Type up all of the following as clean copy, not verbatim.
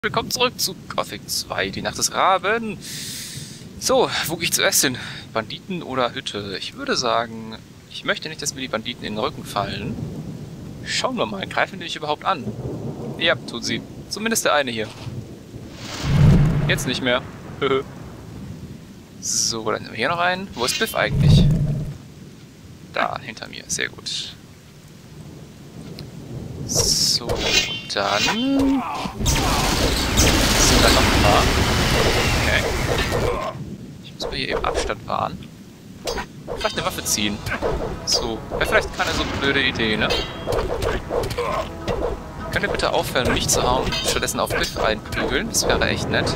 Willkommen zurück zu Gothic 2, die Nacht des Raben. So, wo gehe ich zuerst hin? Banditen oder Hütte? Ich würde sagen, ich möchte nicht, dass mir die Banditen in den Rücken fallen. Schauen wir mal, greifen die mich überhaupt an? Ja, tun sie. Zumindest der eine hier. Jetzt nicht mehr. So, dann nehmen wir hier noch einen. Wo ist Biff eigentlich? Da, hinter mir. Sehr gut. So, und dann sind da noch ein paar. Okay. Ich muss mir hier eben Abstand wahren. Vielleicht eine Waffe ziehen. So, wäre vielleicht keine so blöde Idee, ne? Könnt ihr bitte aufhören, mich zu hauen und stattdessen auf Biff einprügeln? Das wäre echt nett.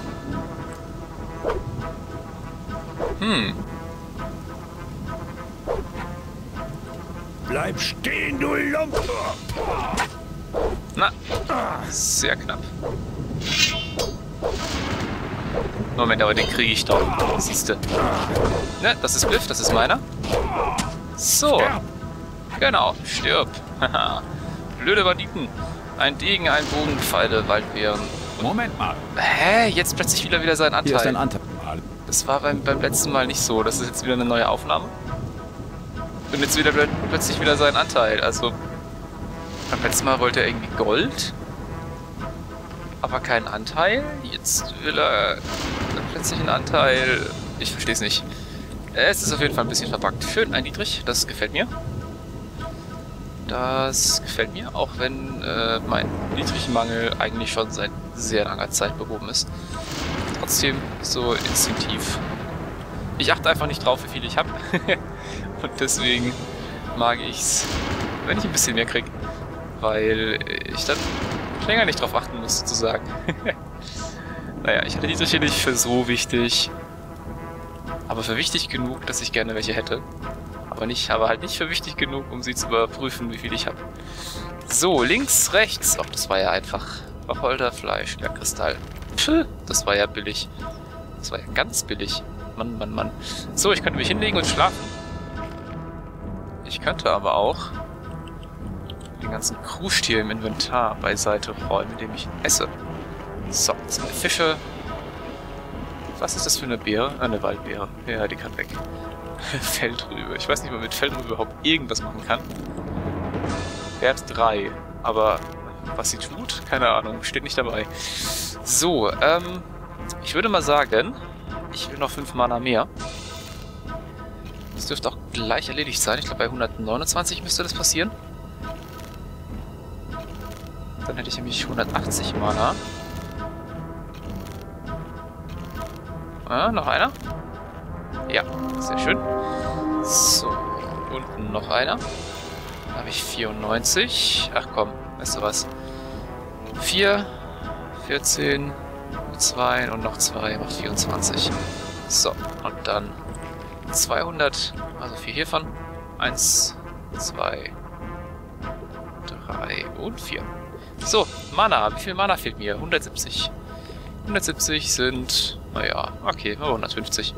Bleib stehen, du Lump! Na, sehr knapp. Moment, aber den kriege ich doch. Siehste. Ne, das ist Biff, das ist meiner. So. Genau, stirb. Haha. Blöde Banditen. Ein Degen, ein Bogen, Pfeile, Waldbeeren. Moment mal. Hä? Jetzt plötzlich wieder sein Anteil. Hier ist ein Anteil. Das war beim letzten Mal nicht so. Das ist jetzt wieder eine neue Aufnahme. Und jetzt wieder plötzlich wieder sein Anteil. Also, beim letzten Mal wollte er irgendwie Gold, aber keinen Anteil. Jetzt will er plötzlich einen Anteil. Ich verstehe es nicht. Es ist auf jeden Fall ein bisschen verbuggt. Schön, ein Niedrig, das gefällt mir. Das gefällt mir, auch wenn mein Niedrigmangel eigentlich schon seit sehr langer Zeit behoben ist. Trotzdem so instinktiv. Ich achte einfach nicht drauf, wie viel ich habe. Und deswegen mag ich's, wenn ich ein bisschen mehr kriege. Weil ich dann länger nicht drauf achten muss, sozusagen. Naja, ich hatte die Triche nicht für so wichtig. Aber für wichtig genug, dass ich gerne welche hätte. Aber halt nicht für wichtig genug, um sie zu überprüfen, wie viel ich habe. So, links, rechts. Ach, das war ja einfach. Wacholderfleisch, ja, Kristall. Pff, das war ja billig. Das war ja ganz billig. Mann, Mann, Mann. So, ich könnte mich hinlegen und schlafen. Ich könnte aber auch den ganzen Kruscht hier im Inventar beiseite räumen, indem ich esse. So, 2 Fische. Was ist das für eine Beere? Eine Waldbeere. Ja, die kann weg. Feldrübe. Ich weiß nicht, ob man mit Feldrübe überhaupt irgendwas machen kann. Wert 3. Aber was sie tut? Keine Ahnung. Steht nicht dabei. So, ich würde mal sagen, ich will noch 5 Mana mehr. Das dürfte auch gleich erledigt sein. Ich glaube, bei 129 müsste das passieren. Dann hätte ich nämlich 180 Mana. Noch einer? Ja, sehr schön. So, unten noch einer. Dann habe ich 94. Ach komm, weißt du was? 4, 14, 2 und noch 2 macht 24. So, und dann 200, also 4 hiervon. 1, 2, 3 und 4. So, Mana. Wie viel Mana fehlt mir? 170. 170 sind, naja, okay, 150.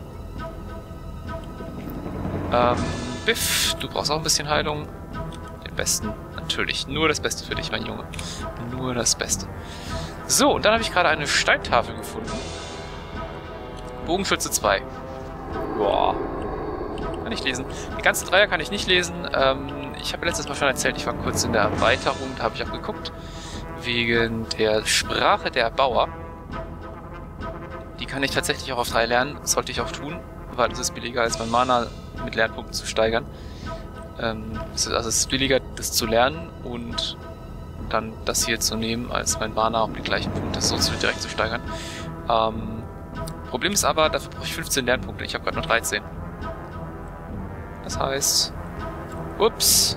Biff, du brauchst auch ein bisschen Heilung. Den besten, natürlich. Nur das Beste für dich, mein Junge. Nur das Beste. So, und dann habe ich gerade eine Steintafel gefunden. Bogenschütze 2. Boah. Kann ich lesen. Die ganzen Dreier kann ich nicht lesen. Ich habe letztes Mal schon erzählt, ich war kurz in der Erweiterung, da habe ich auch geguckt. Wegen der Sprache der Bauer. Die kann ich tatsächlich auch auf 3 lernen. Das sollte ich auch tun, weil es ist billiger, als mein Mana mit Lernpunkten zu steigern. Also es ist billiger, das zu lernen und dann das hier zu nehmen, als mein Mana um die gleichen Punkte so direkt zu steigern. Problem ist aber, dafür brauche ich 15 Lernpunkte. Ich habe gerade nur 13. Das heißt... Ups.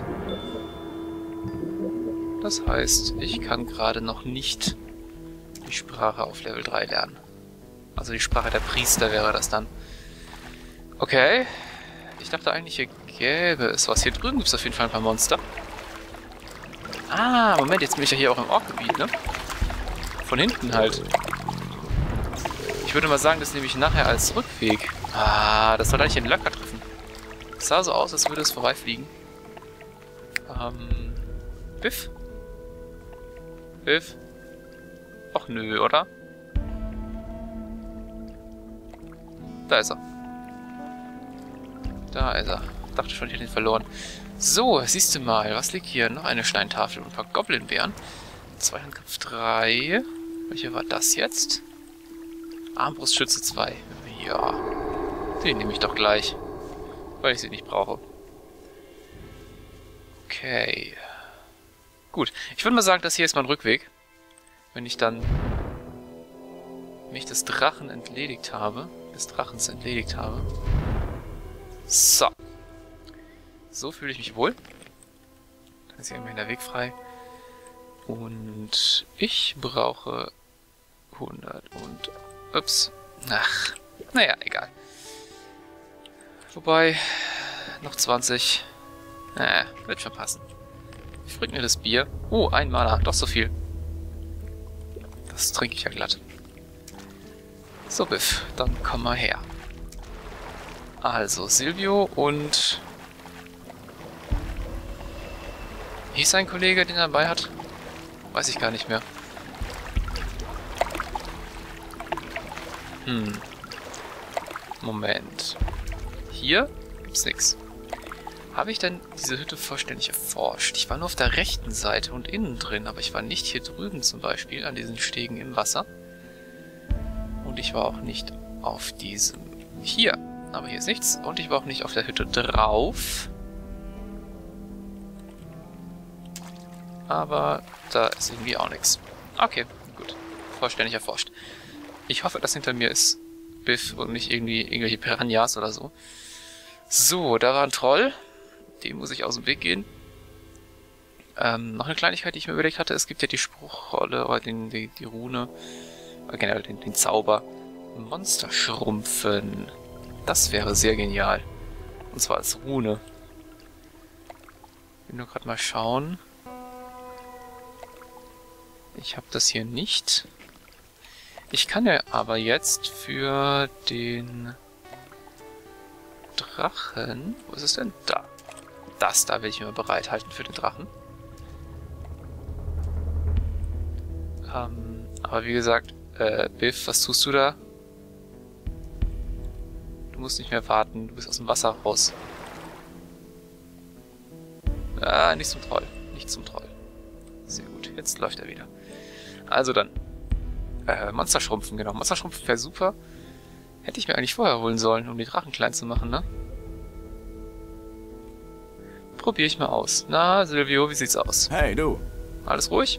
Das heißt, ich kann gerade noch nicht die Sprache auf Level 3 lernen. Also die Sprache der Priester wäre das dann. Okay. Ich dachte eigentlich, hier gäbe es was. Hier drüben gibt es auf jeden Fall ein paar Monster. Ah, Moment, jetzt bin ich ja hier auch im Orkgebiet, ne? Von hinten halt. Ich würde mal sagen, das nehme ich nachher als Rückweg. Ah, das soll eigentlich den Löcker treffen. Es sah so aus, als würde es vorbeifliegen. Biff? Biff? Och nö, oder? Da ist er. Da ist er. Dachte schon, ich hätte ihn verloren. So, siehst du mal, was liegt hier? Noch eine Steintafel und ein paar Goblin-Bären. Zweihandkampf 3. Welche war das jetzt? Armbrustschütze 2. Ja. Den nehme ich doch gleich. Weil ich sie nicht brauche. Okay. Gut. Ich würde mal sagen, das hier ist mein Rückweg. Wenn ich dann mich des Drachens entledigt habe. So. So fühle ich mich wohl. Dann ist hier immerhin der Weg frei. Und ich brauche 100 und... Ups. Ach. Naja, egal. Wobei, noch 20. Wird schon passen. Ich bringe mir das Bier. Oh, ein Mana. Doch so viel. Das trinke ich ja glatt. So, Biff. Dann komm mal her. Also, Silvio und... Wie hieß ein Kollege, den er dabei hat? Weiß ich gar nicht mehr. Moment. Hier gibt's nichts. Habe ich denn diese Hütte vollständig erforscht? Ich war nur auf der rechten Seite und innen drin, aber ich war nicht hier drüben zum Beispiel, an diesen Stegen im Wasser. Und ich war auch nicht auf diesem... Hier. Aber hier ist nichts. Und ich war auch nicht auf der Hütte drauf. Aber da ist irgendwie auch nichts. Okay, gut. Vollständig erforscht. Ich hoffe, dass hinter mir ist Biff und nicht irgendwie irgendwelche Piranhas oder so. So, da war ein Troll. Dem muss ich aus dem Weg gehen. Noch eine Kleinigkeit, die ich mir überlegt hatte. Es gibt ja die Spruchrolle oder die Rune. Generell den Zauber. Monster schrumpfen. Das wäre sehr genial. Und zwar als Rune. Ich will nur gerade mal schauen. Ich habe das hier nicht. Ich kann ja aber jetzt für den Drachen... Wo ist es denn? Da. Das da will ich mir bereithalten für den Drachen. Aber wie gesagt, Biff, was tust du da? Du musst nicht mehr warten, du bist aus dem Wasser raus. Ah, nicht zum Troll. Nicht zum Troll. Sehr gut, jetzt läuft er wieder. Also dann. Monsterschrumpfen, genau. Monsterschrumpfen wäre super. Hätte ich mir eigentlich vorher holen sollen, um die Drachen klein zu machen, ne? Probiere ich mal aus. Na, Silvio, wie sieht's aus? Hey, du. Alles ruhig?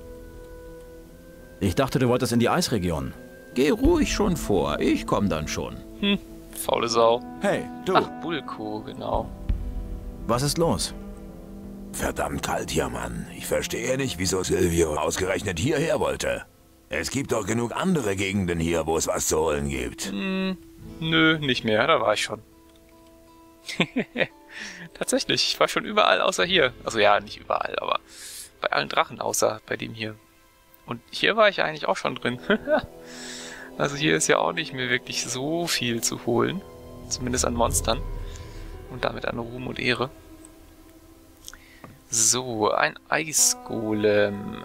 Ich dachte, du wolltest in die Eisregion. Geh ruhig schon vor. Ich komm dann schon. Faule Sau. Hey, du. Ach, Bulko, genau. Was ist los? Verdammt kalt hier, Mann. Ich verstehe nicht, wieso Silvio ausgerechnet hierher wollte. Es gibt doch genug andere Gegenden hier, wo es was zu holen gibt. Nö, nicht mehr. Da war ich schon. Tatsächlich, ich war schon überall außer hier. Also ja, nicht überall, aber bei allen Drachen außer bei dem hier. Und hier war ich eigentlich auch schon drin. Also hier ist ja auch nicht mehr wirklich so viel zu holen. Zumindest an Monstern. Und damit an Ruhm und Ehre. So, ein Eisgolem.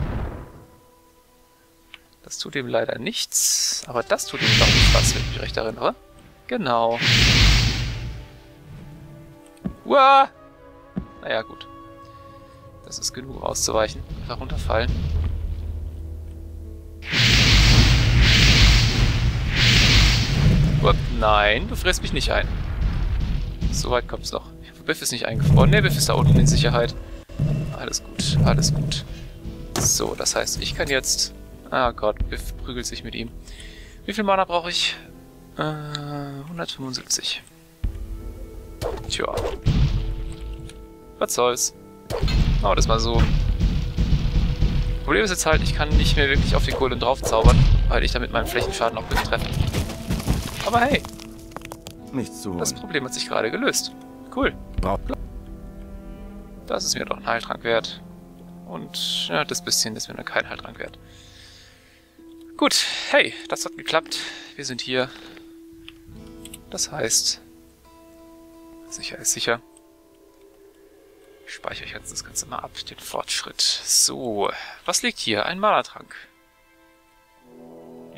Das tut ihm leider nichts. Aber das tut ihm doch nicht was, wenn ich mich recht erinnere. Genau. Uah! Naja, gut. Das ist genug auszuweichen. Einfach runterfallen. Uah, nein, du frisst mich nicht ein. So weit kommt's noch. Biff ist nicht eingefroren. Ne, Biff ist da unten in Sicherheit. Alles gut, alles gut. So, das heißt, ich kann jetzt... Ah Gott, Biff prügelt sich mit ihm. Wie viel Mana brauche ich? 175. Tja. Was soll's. Machen wir das mal so. Problem ist jetzt halt, ich kann nicht mehr wirklich auf die Golem drauf zaubern, weil ich damit meinen Flächenschaden auch Biff treffe. Aber hey, Nichts zu holen. das Problem hat sich gerade gelöst. Cool. Das ist mir doch ein Heiltrank wert. Und ja, das bisschen ist mir noch kein Heiltrank wert. Gut, hey, das hat geklappt. Wir sind hier. Das heißt, sicher ist sicher. Ich speichere jetzt das Ganze mal ab, den Fortschritt. So, was liegt hier? Ein Mana-Trank.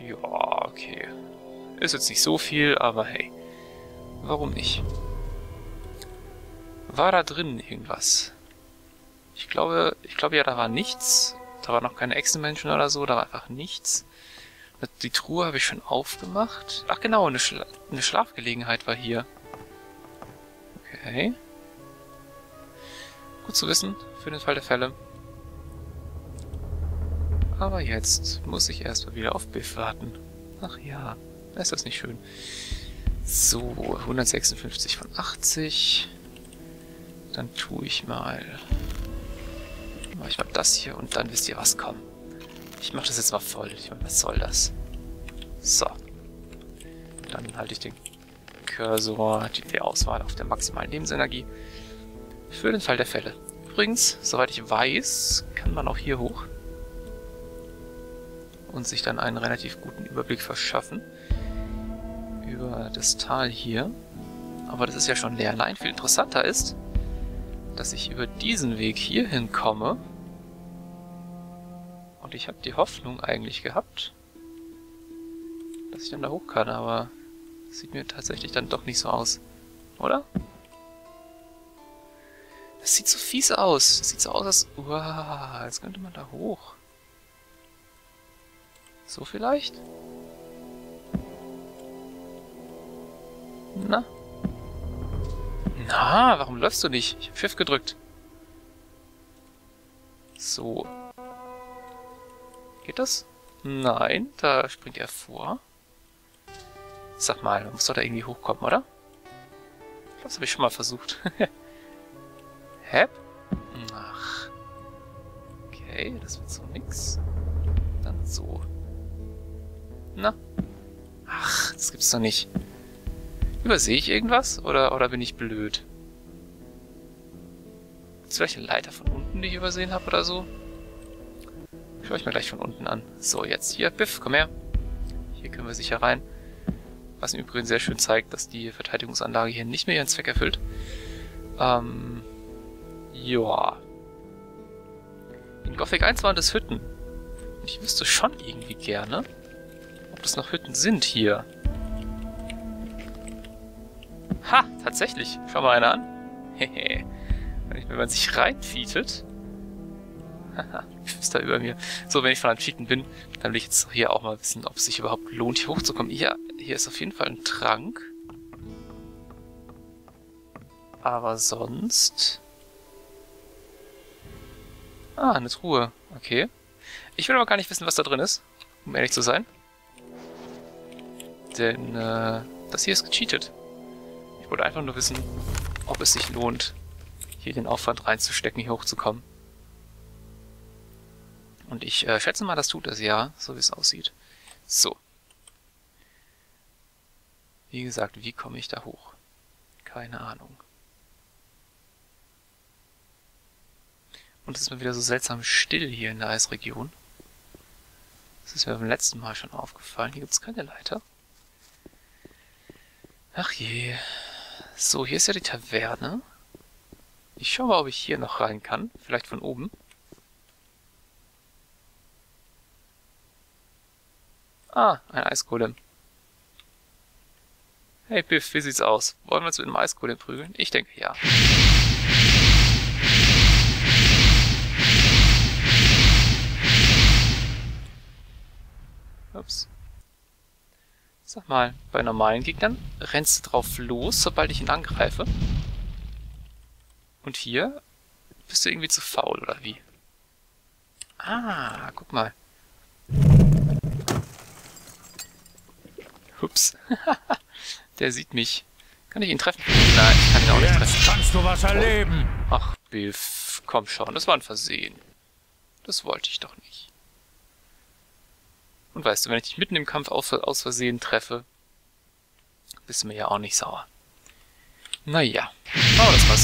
Ja, okay. Ist jetzt nicht so viel, aber hey. Warum nicht? War da drin irgendwas? Ich glaube ja, da war nichts. Da waren noch keine Echsenmenschen oder so, da war einfach nichts. Die Truhe habe ich schon aufgemacht. Ach genau, eine Schlafgelegenheit war hier. Okay. Gut zu wissen, für den Fall der Fälle. Aber jetzt muss ich erstmal wieder auf Biff warten. Ach ja, ist das nicht schön. So, 156 von 80. Dann tue ich mal... Mache ich mal das hier und dann wisst ihr was, komm. Ich mache das jetzt mal voll. Ich meine, was soll das? So. Dann halte ich den Cursor, die Auswahl auf der maximalen Lebensenergie. Für den Fall der Fälle. Übrigens, soweit ich weiß, kann man auch hier hoch. Und sich dann einen relativ guten Überblick verschaffen. Über das Tal hier. Aber das ist ja schon leer. Nein, viel interessanter ist, dass ich über diesen Weg hier hinkomme. Und ich habe die Hoffnung eigentlich gehabt, dass ich dann da hoch kann, aber das sieht mir tatsächlich dann doch nicht so aus. Oder? Das sieht so fies aus. Das sieht so aus, als... Uah, jetzt könnte man da hoch. So vielleicht? Na? Na, warum läufst du nicht? Ich hab Shift gedrückt. So. Geht das? Nein, da springt er vor. Sag mal, man muss doch da irgendwie hochkommen, oder? Das habe ich schon mal versucht. Hä? Ach. Okay, das wird so nix. Dann so. Na? Ach, das gibt's doch nicht. Übersehe ich irgendwas? Oder bin ich blöd? Ist vielleicht eine Leiter von unten, die ich übersehen habe oder so? Schaue ich mir gleich von unten an. So, jetzt hier. Biff, komm her. Hier können wir sicher rein. Was im Übrigen sehr schön zeigt, dass die Verteidigungsanlage hier nicht mehr ihren Zweck erfüllt. Ja. In Gothic 1 waren das Hütten. Und ich wüsste schon irgendwie gerne, ob das noch Hütten sind hier. Ha, tatsächlich. Schau mal einer an. Hehe. Wenn man sich reinfietet. Haha, ist da über mir. So, wenn ich von einem Cheaten bin, dann will ich jetzt hier auch mal wissen, ob es sich überhaupt lohnt, hier hochzukommen. Ja, hier ist auf jeden Fall ein Trank. Aber sonst... Ah, eine Truhe. Okay. Ich will aber gar nicht wissen, was da drin ist, um ehrlich zu sein. Denn, das hier ist gecheatet. Ich wollte einfach nur wissen, ob es sich lohnt, hier den Aufwand reinzustecken, hier hochzukommen. Und ich schätze mal, das tut es ja, so wie es aussieht. So. Wie gesagt, wie komme ich da hoch? Keine Ahnung. Und es ist mir wieder so seltsam still hier in der Eisregion. Das ist mir beim letzten Mal schon aufgefallen. Hier gibt es keine Leiter. Ach je. So, hier ist ja die Taverne. Ich schaue mal, ob ich hier noch rein kann. Vielleicht von oben. Ah, ein Eisgolem. Hey Biff, wie sieht's aus? Wollen wir uns mit einem Eisgolem prügeln? Ich denke ja. Ups. Sag mal, bei normalen Gegnern rennst du drauf los, sobald ich ihn angreife. Und hier bist du irgendwie zu faul, oder wie? Ah, guck mal. Ups. Der sieht mich. Kann ich ihn treffen? Nein, ich kann ihn auch nicht treffen. Jetzt kannst du was erleben. Ach, Biff, komm schon, das war ein Versehen. Das wollte ich doch nicht. Und weißt du, wenn ich dich mitten im Kampf aus Versehen treffe, bist du mir ja auch nicht sauer. Naja, machen wir das mal so.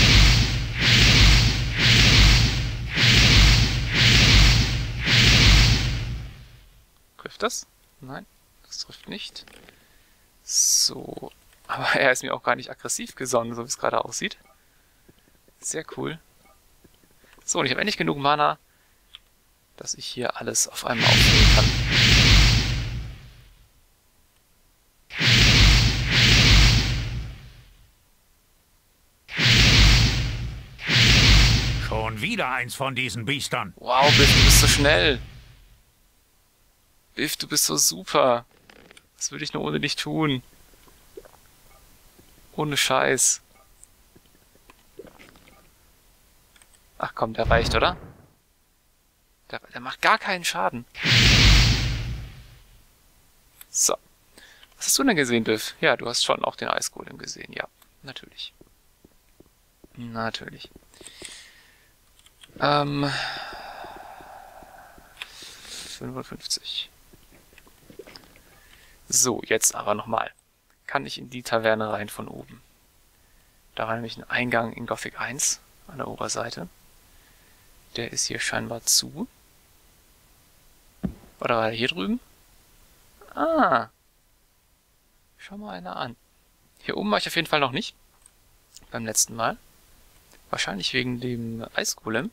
Trifft das? Nein, das trifft nicht. So, aber er ist mir auch gar nicht aggressiv gesonnen, so wie es gerade aussieht. Sehr cool. So, und ich habe endlich genug Mana, dass ich hier alles auf einmal aufnehmen kann. wieder eins von diesen Biestern. Wow, Biff, du bist so schnell. Biff, du bist so super. Was würde ich nur ohne dich tun? Ohne Scheiß. Ach komm, der reicht, oder? Der macht gar keinen Schaden. So. Was hast du denn gesehen, Biff? Ja, du hast schon auch den Eisgolem gesehen. Ja, natürlich. Natürlich. 55. So, jetzt aber nochmal. Kann ich in die Taverne rein von oben? Da war nämlich ein Eingang in Gothic 1 an der Oberseite. Der ist hier scheinbar zu. Oder war er hier drüben? Ah. Schau mal einer an. Hier oben war ich auf jeden Fall noch nicht. Beim letzten Mal. Wahrscheinlich wegen dem Eisgolem.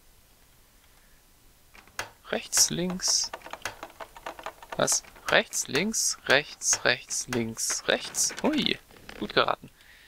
Rechts, links. Was? Rechts, links, rechts, rechts, links, rechts. Hui, gut geraten.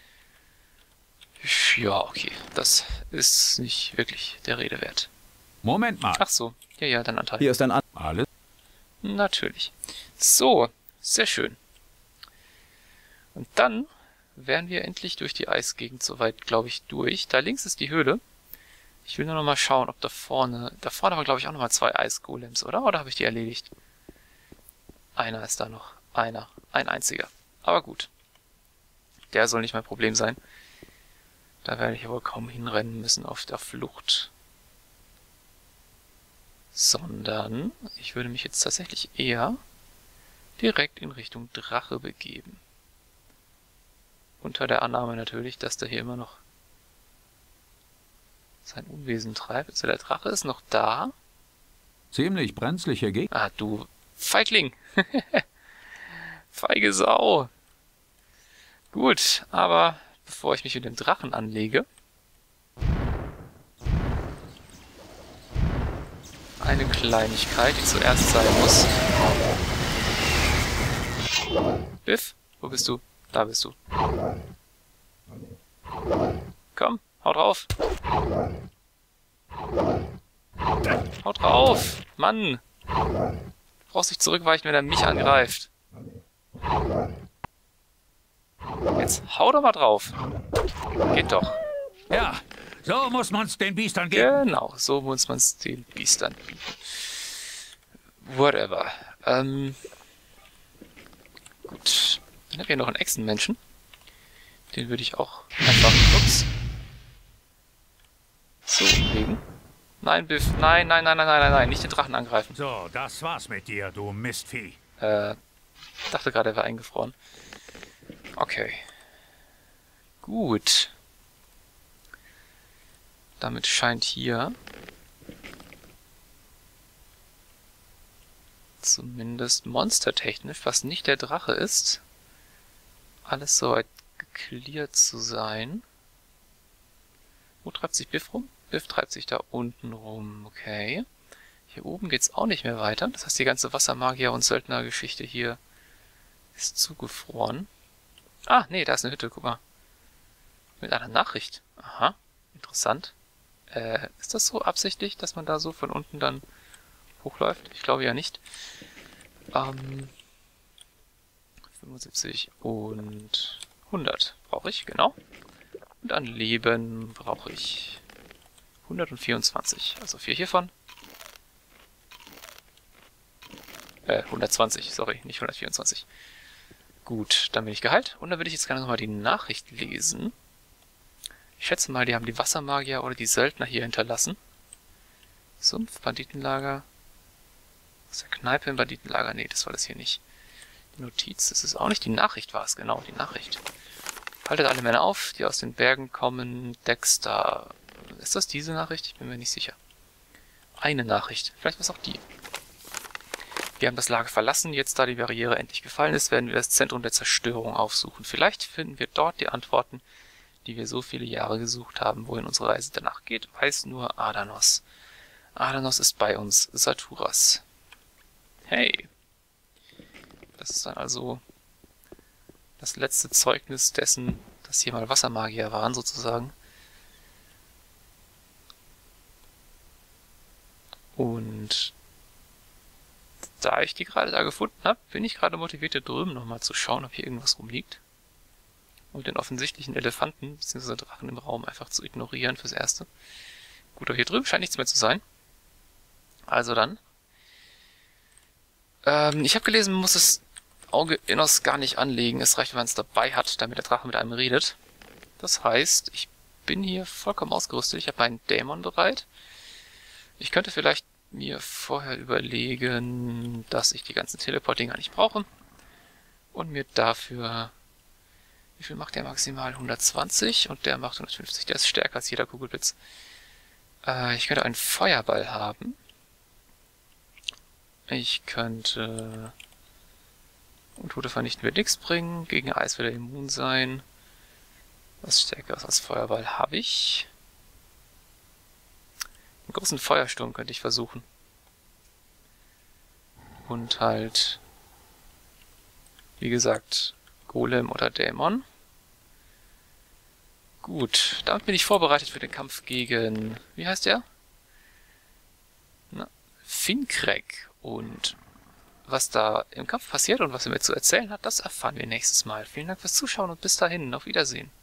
Ja, okay. Das ist nicht wirklich der Rede wert. Moment mal. Ach so. Ja, ja, dann Anteil. Hier ist ein Alles? Natürlich. So, sehr schön. Und dann wären wir endlich durch die Eisgegend soweit, glaube ich, durch. Da links ist die Höhle. Ich will nur noch mal schauen, ob da vorne waren, glaube ich, auch noch mal 2 Eisgolems, oder? Oder habe ich die erledigt? Einer ist da noch. Ein einziger. Aber gut. Der soll nicht mein Problem sein. Da werde ich wohl kaum hinrennen müssen auf der Flucht. Sondern ich würde mich jetzt tatsächlich eher direkt in Richtung Drache begeben. Unter der Annahme natürlich, dass der hier immer noch sein Unwesen treibt. Also der Drache ist noch da. Ziemlich brenzliche Gegend. Ah, du Feigling. Feige Sau. Gut, aber bevor ich mich mit dem Drachen anlege, eine Kleinigkeit, die zuerst sein muss. Biff, wo bist du? Da bist du. Komm, hau drauf. Hau drauf! Mann! Du brauchst nicht zurückweichen, wenn er mich angreift. Jetzt hau doch mal drauf. Geht doch. Ja, so muss man's den Biestern geben. Genau, so muss man es den Biestern bieten. Whatever. Gut. Dann haben wir noch einen Echsenmenschen. Den würde ich auch einfach... Ups. So legen. Nein, Biff. Nein, nein, nein, nein, nein, nein, nein. Nicht den Drachen angreifen. So, das war's mit dir, du Mistvieh. Dachte gerade, er wäre eingefroren. Okay. Gut. Damit scheint hier zumindest monstertechnisch, was nicht der Drache ist, alles soweit geklärt zu sein. Wo treibt sich Biff rum? Biff treibt sich da unten rum. Okay. Hier oben geht's auch nicht mehr weiter. Das heißt, die ganze Wassermagier- und Söldner-Geschichte hier ist zugefroren. Ah, nee, da ist eine Hütte, guck mal. Mit einer Nachricht. Aha, interessant. Ist das so absichtlich, dass man da so von unten dann hochläuft? Ich glaube ja nicht. 75 und 100 brauche ich, genau. Und an Leben brauche ich 124. Also 4 hiervon. 120, sorry, nicht 124. Gut, dann bin ich geheilt. Und dann würde ich jetzt gerne nochmal die Nachricht lesen. Ich schätze mal, die haben die Wassermagier oder die Söldner hier hinterlassen. Sumpf, Banditenlager. Aus der Kneipe im Banditenlager. Nee, das war das hier nicht. Die Notiz, das ist auch nicht. Die Nachricht war es, genau, die Nachricht. Haltet alle Männer auf, die aus den Bergen kommen. Dexter. Ist das diese Nachricht? Ich bin mir nicht sicher. Eine Nachricht. Vielleicht war es auch die. Wir haben das Lager verlassen. Jetzt, da die Barriere endlich gefallen ist, werden wir das Zentrum der Zerstörung aufsuchen. Vielleicht finden wir dort die Antworten, die wir so viele Jahre gesucht haben. Wohin unsere Reise danach geht, weiß nur Adanos. Adanos ist bei uns. Saturas. Hey. Das ist dann also das letzte Zeugnis dessen, dass hier mal Wassermagier waren, sozusagen. da ich die gerade da gefunden habe, bin ich gerade motiviert, hier drüben nochmal zu schauen, ob hier irgendwas rumliegt. Und den offensichtlichen Elefanten bzw. Drachen im Raum einfach zu ignorieren fürs Erste. Gut, aber hier drüben scheint nichts mehr zu sein. Also dann. Ich habe gelesen, man muss das Auge Innos gar nicht anlegen. Es reicht, wenn man es dabei hat, damit der Drache mit einem redet. Das heißt, ich bin hier vollkommen ausgerüstet. Ich habe meinen Dämon bereit. Ich könnte vielleicht mir vorher überlegen, dass ich die ganzen Teleport-Dinger nicht brauche. Und mir dafür... Wie viel macht der maximal? 120 und der macht 150. Der ist stärker als jeder Kugelblitz. Ich könnte einen Feuerball haben. Ich könnte... Untote vernichten wird nichts bringen. Gegen Eis wird er immun sein. Was Stärkeres als Feuerball habe ich. Einen großen Feuersturm könnte ich versuchen. Und halt... Wie gesagt, Golem oder Dämon. Gut, damit bin ich vorbereitet für den Kampf gegen... Wie heißt der? Finnkreg. Und was da im Kampf passiert und was er mir zu erzählen hat, das erfahren wir nächstes Mal. Vielen Dank fürs Zuschauen und bis dahin. Auf Wiedersehen.